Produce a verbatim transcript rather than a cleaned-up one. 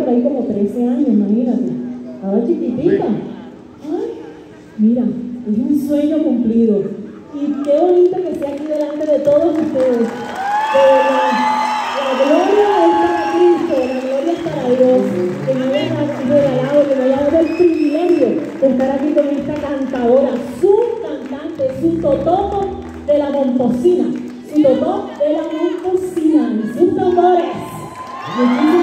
ahí como trece años, imagínate. Estaba chiquitita. Ay, mira, es un sueño cumplido. Y qué bonito que esté aquí delante de todos ustedes. De verdad, la gloria es para Cristo, la gloria es para Dios. Que me haya regalado, que me haya dado el privilegio de estar aquí con esta cantadora, su cantante, su totopo de la Momposina, su totopo de la Momposina, y sus tambores. Muchísimas